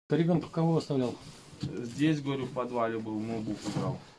Ребенка кого оставлял? Здесь, говорю, в подвале был, ноутбук украл.